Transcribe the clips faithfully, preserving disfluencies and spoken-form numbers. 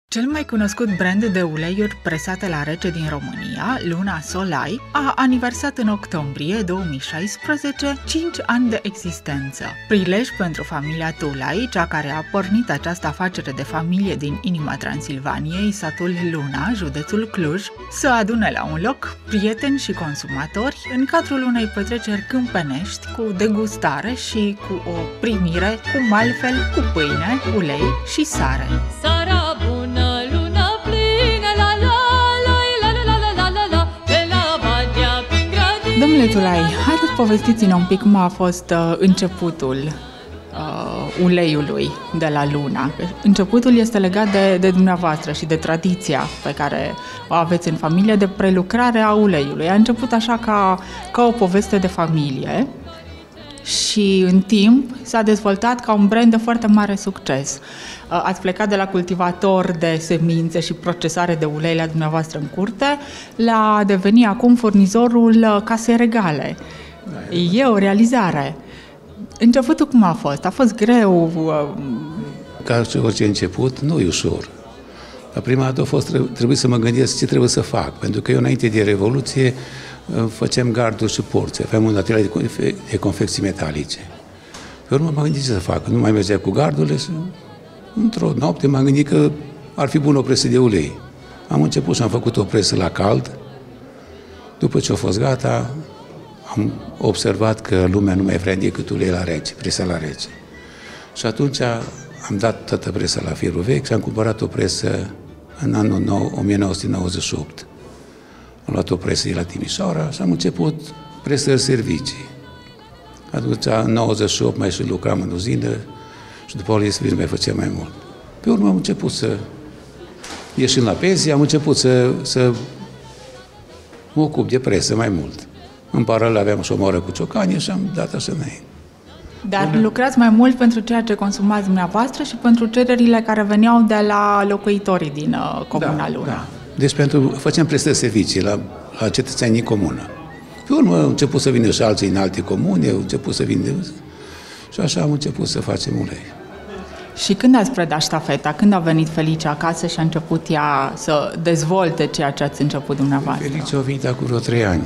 Cel mai cunoscut brand de uleiuri presate la rece din România, Luna Solai, a aniversat în octombrie două mii șaisprezece cinci ani de existență. Prilej pentru familia Tulai, cea care a pornit această afacere de familie din inima Transilvaniei, satul Luna, județul Cluj, să adune la un loc prieteni și consumatori în cadrul unei petreceri câmpenești cu degustare și cu o primire, cum altfel, cu pâine, ulei și sare. Sara bună, lună plină, la la la la la la la la la, pe la Badea prin grădini. Domnule Tulai, haideți povestiți-ne un pic cum a fost uh, începutul uh, uleiului de la Luna. Începutul este legat de, de dumneavoastră și de tradiția pe care o aveți în familie de prelucrare a uleiului. A început așa ca, ca o poveste de familie și în timp s-a dezvoltat ca un brand de foarte mare succes. Ați plecat de la cultivator de semințe și procesare de ulei la dumneavoastră în curte la a deveni acum furnizorul casei regale. E o realizare. Începutul cum a fost? A fost greu? Ca și orice început, nu e ușor. La prima dată a fost, trebuie să mă gândesc ce trebuie să fac, pentru că eu înainte de Revoluție făceam garduri și porți, aveam un atelier de, de confecții metalice. Pe urmă m-am gândit ce să fac, nu mai mergea cu gardurile și într-o noapte m-am gândit că ar fi bună o presă de ulei. Am început și am făcut o presă la cald. După ce a fost gata, am observat că lumea nu mai vrea decât ulei la rece, presa la rece. Și atunci am dat toată presa la firul vechi și am cumpărat o presă în anul o mie nouă sute nouăzeci și opt. Am luat o presă de la Timișoara și am început presări servicii. Atunci, în nouăzeci și opt, mai și lucram în uzină și după o să mai făceam mai mult. Pe urmă am început să ieșim la pensie, am început să, să mă ocup de presă mai mult. În paralel aveam și o moră cu ciocanie și am dat așa înainte. Dar Până... lucrați mai mult pentru ceea ce consumați dumneavoastră și pentru cererile care veneau de la locuitorii din uh, Comuna da, Luna. Da. Deci pentru, făceam prestări servicii la, la cetățenii comună. Pe urmă au început să vină și alții în alte comune, au început să vină și așa am început să facem ulei. Și când ați predat ștafeta? Când a venit Felice acasă și a început ea să dezvolte ceea ce ați început dumneavoastră? Felice a venit acum vreo trei ani.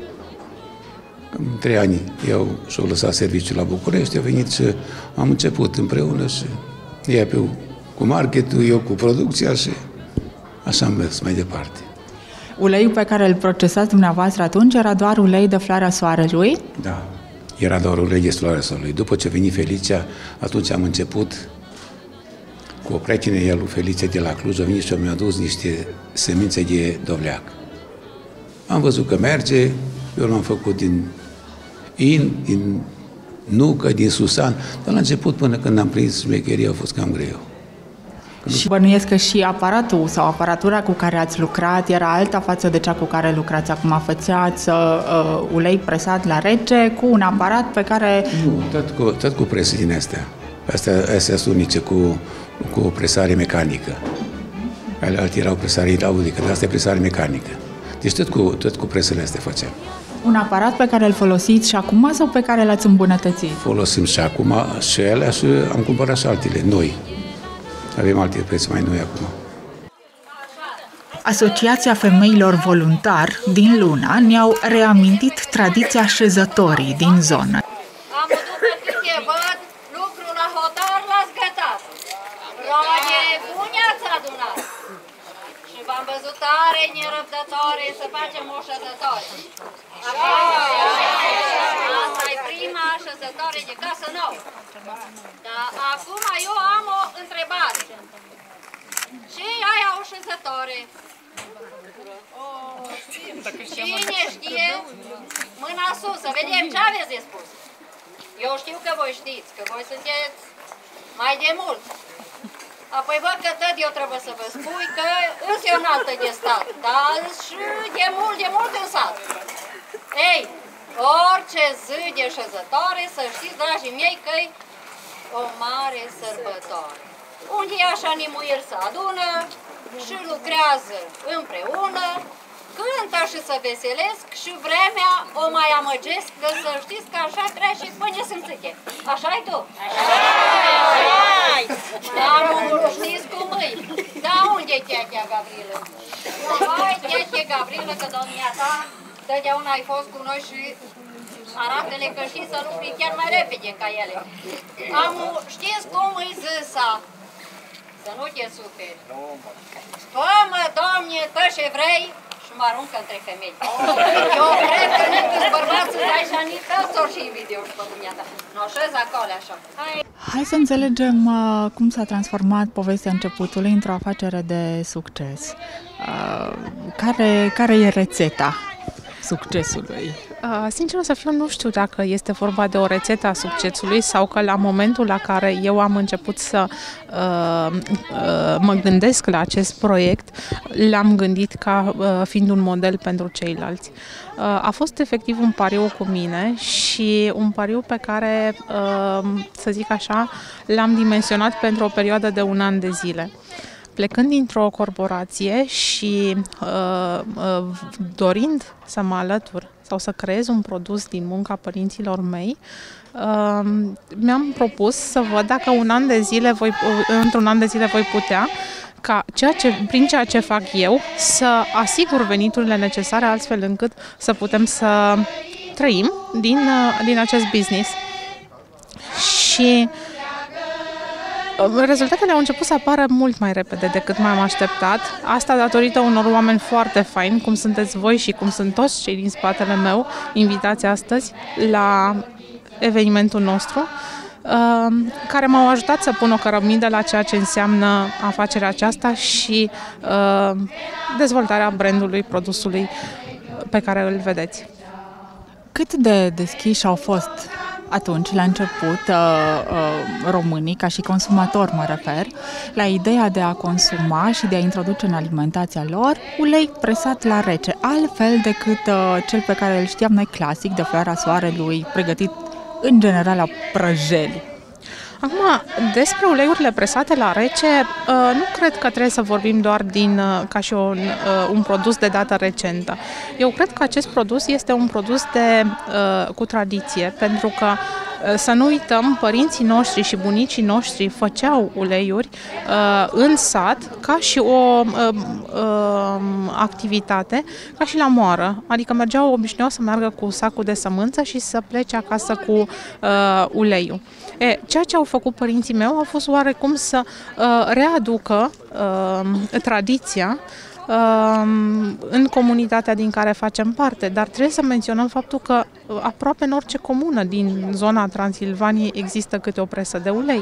În trei ani eu și-au lăsat serviciul la București, a venit și am început împreună și ea pe, cu marketul, eu cu producția și așa am mers mai departe. Uleiul pe care îl procesați dumneavoastră atunci era doar ulei de floarea soarelui? Da, era doar ulei de floarea soarelui. După ce a venit Felicia, atunci am început cu o prietenă, el lui Felicia de la Cluj, a venit și mi-a adus niște semințe de dovleac. Am văzut că merge, eu l-am făcut din in, din nucă, din susan, dar la început, până când am prins șmecheria, a fost cam greu. Și bănuiesc că și aparatul sau aparatura cu care ați lucrat era alta față de cea cu care lucrați acum. Făceați uh, ulei presat la rece cu un aparat pe care... Nu, tot cu, tot cu prese din astea. Astea, astea sunt unice, cu, cu o presare mecanică. Ale alte erau presare hidraulică, dar asta e presare mecanică. Deci tot cu, tot cu presele astea făceam. Un aparat pe care îl folosiți și acum sau pe care l-ați îmbunătățit? Folosim și acum și ele și am cumpărat și altele noi. Avem alte prețe mai noi acum. Asociația Femeilor Voluntar din Luna ne-au reamintit tradiția șezătorii din zonă. Am după câte văd, lucru la hotar l-ați gătat. Roade bune ați adunat. Și v-am văzut tare nerăbdătoare să facem o șezătoare. Asta e prima șezătoare de casă nouă. Dar acum eu am o întrebare. Ce e aia o șezătoare? Cine știe? Mâna sus, să vedem ce aveți de spus. Eu știu că voi știți, că voi sunteți mai de mult. Apoi văd că tot eu trebuie să vă spui că îs eu în altă de stat, dar și de mult, de mult în sat. Ei, orice zi de șezătoare, să știți, dragii mei, că e o mare sărbătoare. Unde așa nimuiri se adună și lucrează împreună, cântă și se veselesc și vremea o mai amăgesc, că să știți că așa trece până simțite. Așa-i tu? Așa! Hai! Dar știți cum e? Da, unde e Tiachea Gavrilă? Hai, Tiachea Gavrilă, că domnia ta totdeauna ai fost cu noi și arată-le că știi să lucri chiar mai repede ca ele. Am, știți cum îi zisa? Să nu te superi. Fă-mă, Doamne, pe ce vrei și mă aruncă între femei. Eu cred că nu câți bărbați îți dai și anii tău și video și pe dumneata. Nu așez acolo așa. Hai. Hai să înțelegem uh, cum s-a transformat povestea începutului într-o afacere de succes. Uh, care, care e rețeta succesului? Uh, sincer să fiu, nu știu dacă este vorba de o rețetă a succesului sau că la momentul la care eu am început să uh, uh, mă gândesc la acest proiect, l-am gândit ca uh, fiind un model pentru ceilalți. Uh, a fost efectiv un pariu cu mine și un pariu pe care, uh, să zic așa, l-am dimensionat pentru o perioadă de un an de zile. Plecând dintr-o corporație și uh, uh, dorind să mă alătur sau să creez un produs din munca părinților mei, uh, mi-am propus să văd dacă un an de zile voi, într-un an de zile voi putea ca ceea ce, prin ceea ce fac eu să asigur veniturile necesare astfel încât să putem să trăim din, uh, din acest business. Și rezultatele au început să apară mult mai repede decât m-am așteptat. Asta datorită unor oameni foarte faini, cum sunteți voi și cum sunt toți cei din spatele meu, invitați astăzi la evenimentul nostru, care m-au ajutat să pun o cărămidă la ceea ce înseamnă afacerea aceasta și dezvoltarea brandului, produsului pe care îl vedeți. Cât de deschiși au fost atunci, la început, uh, uh, românii, ca și consumatori mă refer, la ideea de a consuma și de a introduce în alimentația lor ulei presat la rece, altfel decât uh, cel pe care îl știam noi clasic, de floarea soarelui, pregătit în general la prăjeli. Acum, despre uleiurile presate la rece, nu cred că trebuie să vorbim doar din, ca și un, un produs de dată recentă. Eu cred că acest produs este un produs de, cu tradiție, pentru că, să nu uităm, părinții noștri și bunicii noștri făceau uleiuri în sat ca și o activitate, ca și la moară. Adică mergeau, obișnuiau să meargă cu sacul de sămânță și să plece acasă cu uleiul. E, ceea ce au făcut părinții mei au fost oarecum să uh, readucă uh, tradiția uh, în comunitatea din care facem parte, dar trebuie să menționăm faptul că uh, aproape în orice comună din zona Transilvaniei există câte o presă de ulei.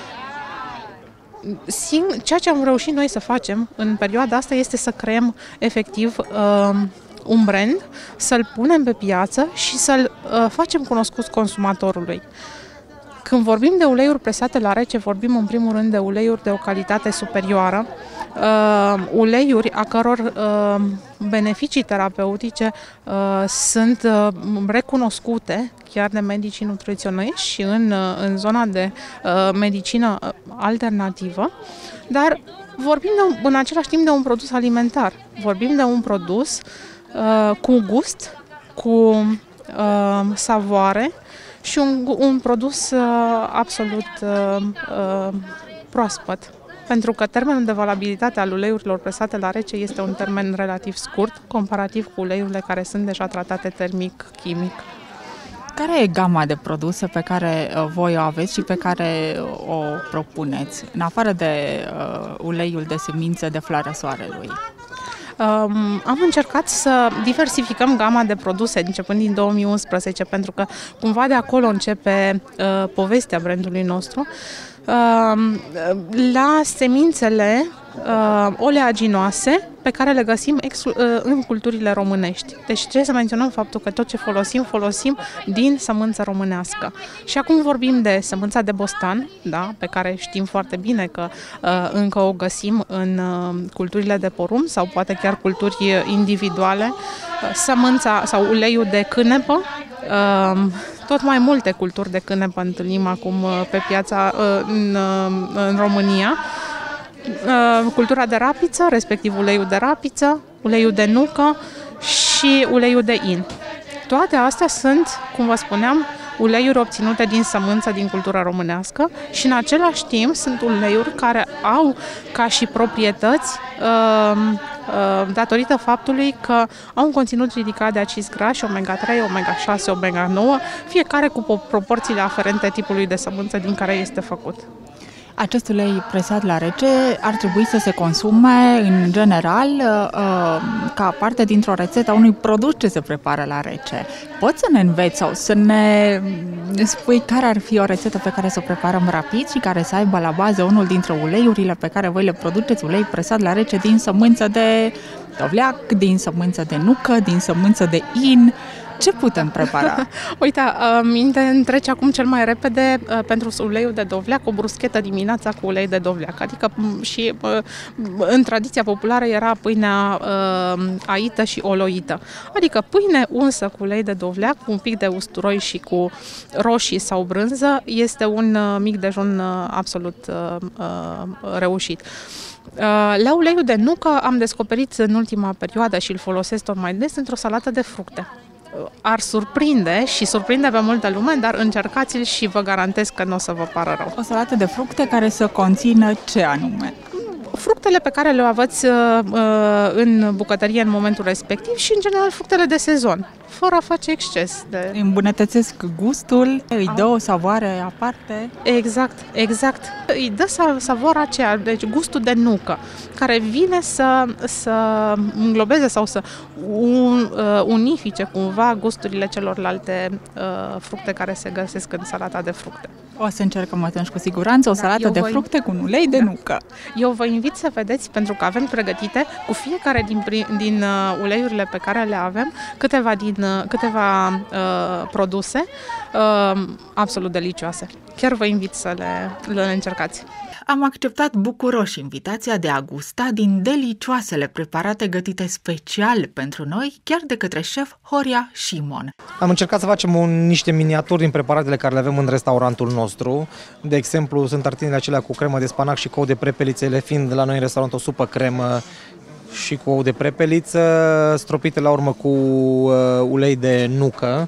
Sing- ceea ce am reușit noi să facem în perioada asta este să creăm efectiv uh, un brand, să-l punem pe piață și să-l uh, facem cunoscut consumatorului. Când vorbim de uleiuri presate la rece, vorbim în primul rând de uleiuri de o calitate superioară, uh, uleiuri a căror uh, beneficii terapeutice uh, sunt uh, recunoscute chiar de medicii nutriționiști și în, uh, în zona de uh, medicină alternativă, dar vorbim de, în același timp de un produs alimentar. Vorbim de un produs uh, cu gust, cu uh, savoare, și un, un produs uh, absolut uh, uh, proaspăt. Pentru că termenul de valabilitate al uleiurilor presate la rece este un termen relativ scurt, comparativ cu uleiurile care sunt deja tratate termic, chimic. Care e gama de produse pe care uh, voi o aveți și pe care o propuneți, în afară de uh, uleiul de semințe de floarea soarelui? Um, am încercat să diversificăm gama de produse începând din două mii unsprezece, pentru că cumva de acolo începe uh, povestea brandului nostru. Uh, la semințele uh, oleaginoase pe care le găsim ex, uh, în culturile românești. Deci trebuie să menționăm faptul că tot ce folosim, folosim din sămânță românească. Și acum vorbim de sămânța de bostan, da, pe care știm foarte bine că uh, încă o găsim în uh, culturile de porumb sau poate chiar culturi individuale, uh, sămânța sau uleiul de cânepă. Uh, tot mai multe culturi de cânepă întâlnim acum uh, pe piața uh, în, uh, în România. Cultura de rapiță, respectiv uleiul de rapiță, uleiul de nucă și uleiul de in. Toate astea sunt, cum vă spuneam, uleiuri obținute din sămânță din cultura românească și în același timp sunt uleiuri care au ca și proprietăți uh, uh, datorită faptului că au un conținut ridicat de acizi grași, omega trei, omega șase, omega nouă, fiecare cu proporțiile aferente tipului de sămânță din care este făcut. Acest ulei presat la rece ar trebui să se consume în general ca parte dintr-o rețetă a unui produs ce se prepară la rece. Poți să ne înveți sau să ne spui care ar fi o rețetă pe care să o preparăm rapid și care să aibă la bază unul dintre uleiurile pe care voi le produceți, ulei presat la rece din sămânță de dovleac, din sămânță de nucă, din sămânță de in. Ce putem prepara? Uite, minte îmi trece acum cel mai repede pentru uleiul de dovleac, o bruschetă dimineața cu ulei de dovleac. Adică și în tradiția populară era pâinea aită și oloită. Adică pâine unsă cu ulei de dovleac, cu un pic de usturoi și cu roșii sau brânză, este un mic dejun absolut reușit. La uleiul de nucă am descoperit în ultima perioadă și îl folosesc tot mai des într-o salată de fructe. Ar surprinde și surprinde pe multă lume, dar încercați-l și vă garantez că nu o să vă pară rău. O salată de fructe care să conțină ce anume? Fructele pe care le aveți uh, în bucătărie în momentul respectiv și, în general, fructele de sezon, fără a face exces. De... Îmbunătățesc gustul, îi dă o savoare aparte. Exact, exact. Îi dă savoarea aceea, deci gustul de nucă, care vine să, să înglobeze sau să un, uh, unifice cumva gusturile celorlalte uh, fructe care se găsesc în salata de fructe. O să încercăm atunci cu siguranță o salată da, de voi... fructe cu un ulei de da. nucă. Eu vă invit să vedeți, pentru că avem pregătite cu fiecare din, din uh, uleiurile pe care le avem, câteva, din, uh, câteva uh, produse uh, absolut delicioase. Chiar vă invit să le, le încercați. Am acceptat bucuroși invitația de a gusta din delicioasele preparate gătite special pentru noi, chiar de către șef Horia Șimon. Am încercat să facem un, niște miniaturi din preparatele care le avem în restaurantul nostru. De exemplu, sunt tartinele acelea cu cremă de spanac și cu ou de prepeliță, ele fiind la noi în restaurant o supă cremă și cu ou de prepeliță, stropite la urmă cu uh, ulei de nucă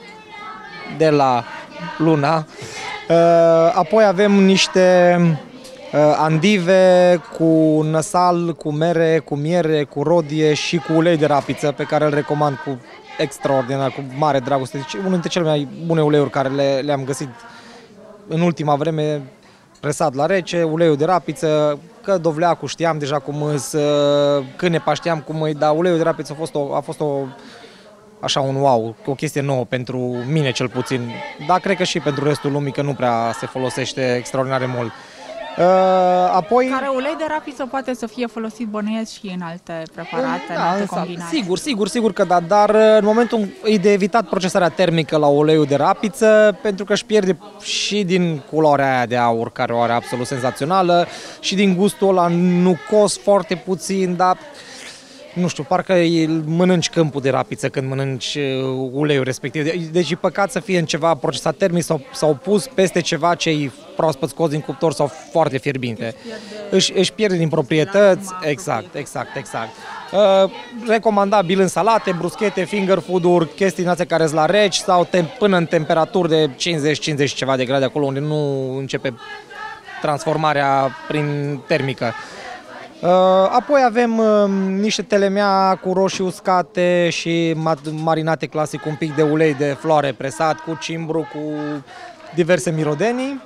de la Luna. Uh, apoi avem niște andive cu năsal, cu mere, cu miere, cu rodie și cu ulei de rapiță, pe care îl recomand cu extraordinar, cu mare dragoste. Deci, unul dintre cele mai bune uleiuri care le, le-am găsit în ultima vreme, presat la rece, uleiul de rapiță, că dovleacul știam deja cum îs, cânepa știam cum îi, dar uleiul de rapiță a fost o, a fost o așa un wow, o chestie nouă pentru mine cel puțin, dar cred că și pentru restul lumii, că nu prea se folosește extraordinar de mult. Uh, apoi... Care ulei de rapiță poate să fie folosit, bănuiesc, și în alte preparate, da, în alte combinații. Sigur, sigur, sigur că da, dar în momentul e de evitat procesarea termică la uleiul de rapiță, pentru că își pierde și din culoarea aia de aur, care o are absolut senzațională, și din gustul ăla nucos foarte puțin, dar nu știu, parcă mănânci câmpul de rapiță când mănânci uleiul respectiv. Deci e păcat să fie în ceva procesat termic sau, sau pus peste ceva ce e proaspăt scos din cuptor sau foarte fierbinte. Își, își pierde din proprietăți. Exact, exact, exact. Uh, recomandabil în salate, bruschete, finger food-uri, chestii din astea care sunt la reci sau tem- până în temperaturi de cincizeci cincizeci ceva de grade, acolo unde nu începe transformarea prin termică. Apoi avem uh, niște telemea cu roșii uscate și marinate clasic cu un pic de ulei de floare presat, cu cimbru, cu diverse mirodenii.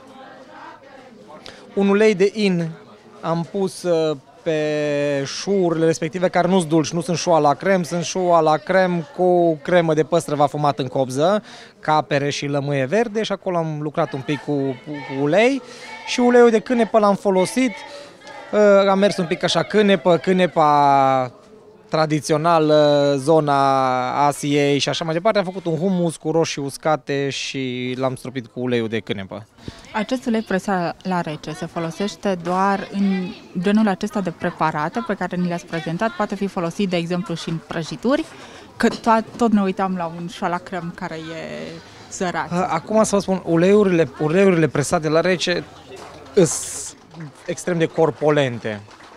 Un ulei de in am pus uh, pe șuurile respective, care nu sunt dulci, nu sunt șoa la crem, sunt șoa la crem cu cremă de păstrăv afumat în copză, capere și lămâie verde, și acolo am lucrat un pic cu, cu ulei. Și uleiul de cânepă l-am folosit. Am mers un pic așa cânepă, cânepa tradițională, zona Asiei și așa mai departe. Am făcut un hummus cu roșii uscate și l-am stropit cu uleiul de cânepă. Acest ulei presat la rece se folosește doar în genul acesta de preparate pe care ni le-ați prezentat? Poate fi folosit, de exemplu, și în prăjituri? Că tot, tot ne uitam la un șoa la crem care e sărat. Acum să vă spun, uleiurile, uleiurile presate la rece îs extrem de corpolente.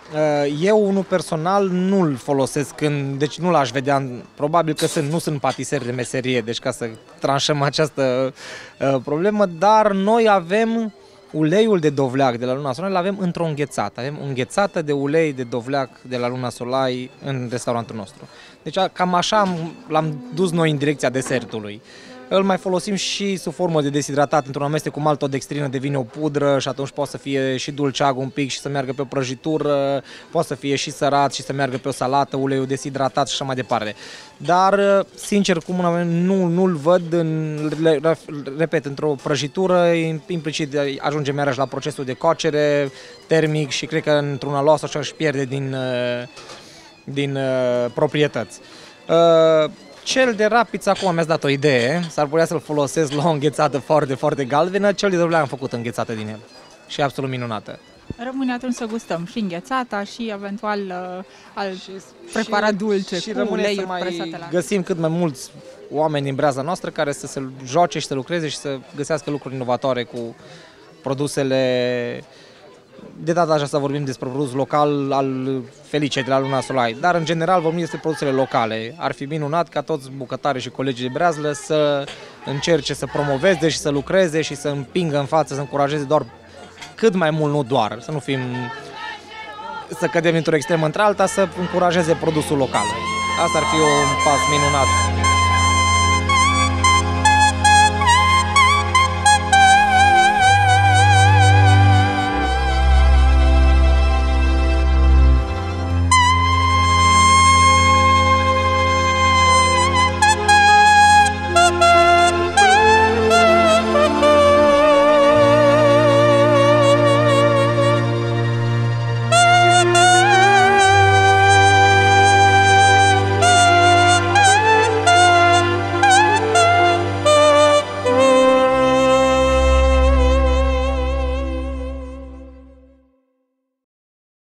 Eu, unul personal, nu-l folosesc când, deci nu l-aș vedea, probabil că sunt, nu sunt patiseri de meserie, deci ca să tranșăm această uh, problemă, dar noi avem uleiul de dovleac de la Luna Solai, îl avem într-o înghețată. Avem o înghețată de ulei de dovleac de la Luna Solai în restaurantul nostru. Deci cam așa l-am dus noi în direcția desertului. Îl mai folosim și sub formă de deshidratat într-un amestec cu maltodextrină, devine o pudră și atunci poate să fie și dulceag un pic și să meargă pe o prăjitură, poate să fie și sărat și să meargă pe o salată, uleiul deshidratat și așa mai departe. Dar, sincer, cum nu, nu-l văd, în, repet, într-o prăjitură, implicit ajungem iarăși la procesul de cocere termic și cred că într-un alos așa își pierde din, din proprietăți. Cel de rapiță, acum mi-ați dat o idee, s-ar putea să-l folosesc la o înghețată foarte, foarte galbenă. Cel de dovleac am făcut înghețată din el și e absolut minunată. Rămâne atunci să gustăm și înghețata și eventual uh, al preparat dulce și cu rămâne uleiuri să mai presate la găsim cât mai mulți oameni din breaza noastră care să se joace și să lucreze și să găsească lucruri inovatoare cu produsele. De data aceasta vorbim despre produs local al Felicei de la Luna Solai, dar în general vorbim despre produsele locale. Ar fi minunat ca toți bucătarii și colegii de breazlă să încerce să promoveze și să lucreze și să împingă în față, să încurajeze doar cât mai mult, nu doar, să nu fim, să cădem într-o extremă într-alta, să încurajeze produsul local. Asta ar fi un pas minunat.